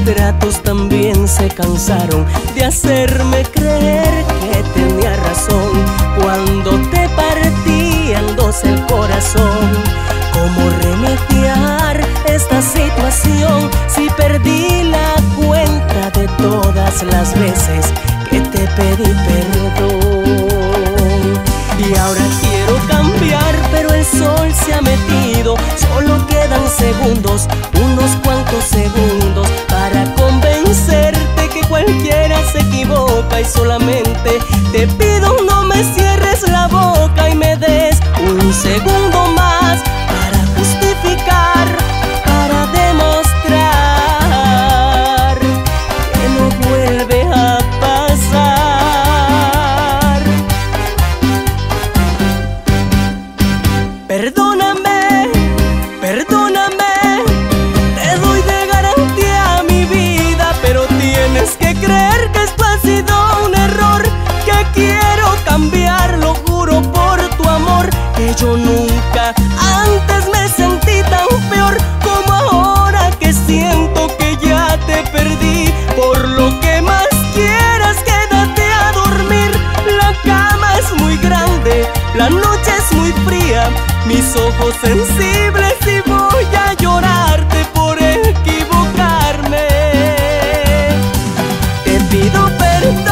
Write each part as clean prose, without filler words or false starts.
tratos también se cansaron de hacerme creer que tenía razón cuando te partía en dos el corazón. ¿Cómo remediar esta situación si perdí la cuenta de todas las veces que te pedí perdón? Y ahora quiero cambiar, pero el sol se ha metido. Solo quedan segundos, unos cuantos segundos, para convencerte que cualquiera se equivoca. Y solamente te pido no me cierres la boca y me des un segundo más para justificar, para demostrar que no vuelve a pasar. Perdóname, perdóname, te doy de garantía mi vida, pero tienes que creer que esto ha sido un error, que quiero cambiar, lo juro por tu amor, que yo nunca antes me sentí tan peor como ahora que siento que ya te perdí. Por lo que más quieras, quédate a dormir, la cama es muy grande, la noche es muy fría, mis ojos sensibles y voy a llorarte por equivocarme. Te pido perdón.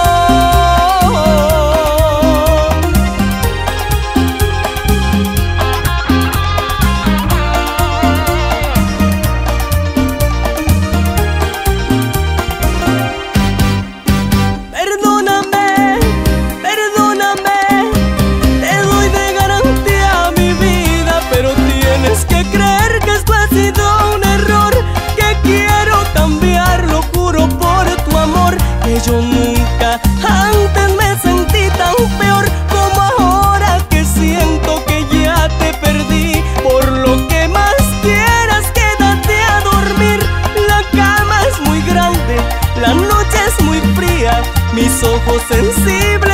Perdóname, perdóname, te doy de garantía mi vida, pero tienes que creer que esto ha sido un error, que quiero cambiar, lo juro por tu amor, que yo nunca antes me sentí tan peor como ahora que siento que ya te perdí. Por lo que más quieras, quédate a dormir, la cama es muy grande, la noche es muy fría, mis ojos sensibles